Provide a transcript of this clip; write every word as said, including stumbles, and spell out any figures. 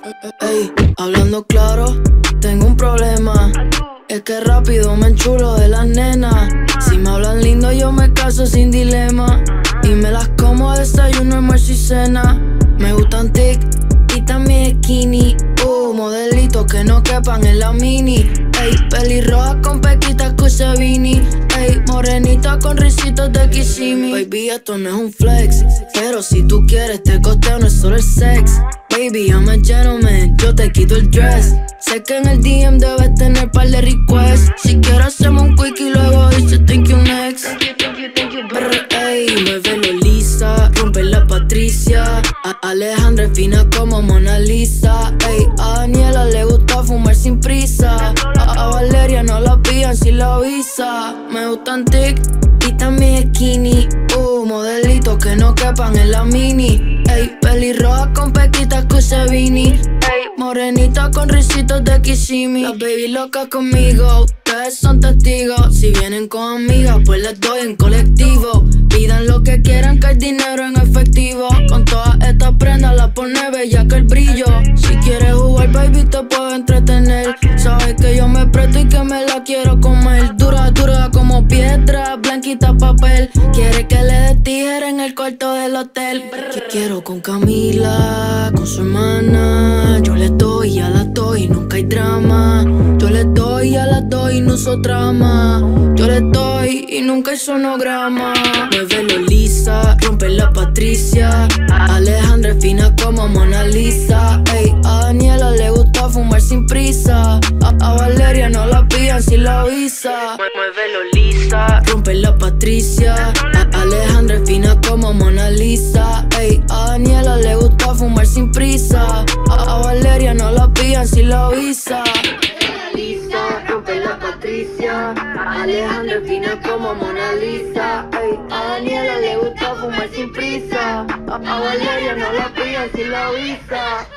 Ey, hablando claro, tengo un problema. Es que rápido me enchulo de las nenas. Si me hablan lindo yo me caso sin dilema. Y me las como a desayuno, almuerzo y cena. Me gustan tic y también skinny. Uh, modelitos que no quepan en la mini. Ey, pelirroja con pequitas Cusevini. Ey, morenita con risitos de Kissimmee. Baby, esto no es un flex, pero si tú quieres te costeo, no es solo el sex. Baby, I'm a gentleman, yo te quito el dress. Sé que en el D M debes tener par de requests. Si quieres hacemos un quick y luego dice thank you next. Ey, muévelo Lisa, rompe la Patricia. A Alejandra es fina como Mona Lisa. Ey, a Daniela le gusta fumar sin prisa. A, a Valeria no la pillan si la avisa. Me gustan tic y también skinny. Uh, modelitos que no quepan en la mini. Ey, pelirroja con pequitas Cusevini. Ey, morenita con risitos de Kissimmee. Las baby locas conmigo, ustedes son testigos. Si vienen con amigas, pues les doy en colectivo. Pidan lo que quieran, que hay dinero en efectivo. Con todas estas prendas la pone bella que el brillo. Si quieres jugar, baby, te puedo entretener. Sabes que yo me presto y que me la quiero comer. Dura, dura como piedra, blanquita papel. Quiere que le dé tijera en el cuarto del hotel. Quiero con Camila, con su hermana. Yo le doy, a las doy, nunca hay drama. Yo le doy, a las doy, no uso trama. Yo le doy y nunca hay sonograma. Muévelo Lisa, rompe la Patricia. Alejandra es fina como Mona Lisa. Ey, a Daniela le gusta fumar sin prisa. A, a Valeria no la pillan si la avisa. Muévelo Lisa, rompe la Patricia. A, Alejandra es fina como Mona Lisa. Ey, a Daniela le gusta fumar sin prisa. A, a Valeria no la pillan si la avisa. Lisa, rompe la Patricia. Alejandra es fina como Mona Lisa. Ey, a Daniela le gusta fumar sin prisa. A, a Valeria no la pillan si la avisa.